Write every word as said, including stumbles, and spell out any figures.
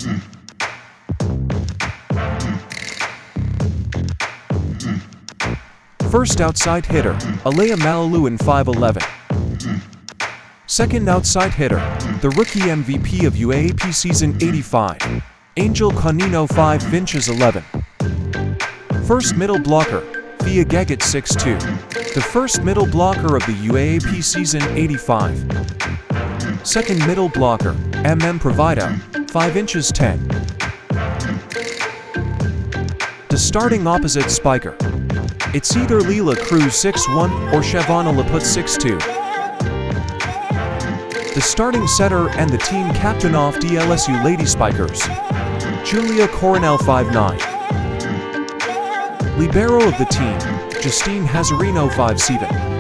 First outside hitter, Alea Malaluan five eleven. Second outside hitter, the rookie M V P of U A A P season eighty-five, Angel Canino five inches eleven. First middle blocker, Thea Gagat six two, the first middle blocker of the U A A P season eighty-five. Second middle blocker, M M Provido, five inches ten. The starting opposite spiker, it's either Leela Cruz six one or Shavana Laput six two. The starting setter and the team captain of D L S U Lady Spikers, Julia Coronel five nine. Libero of the team, Justine Hazarino five seven.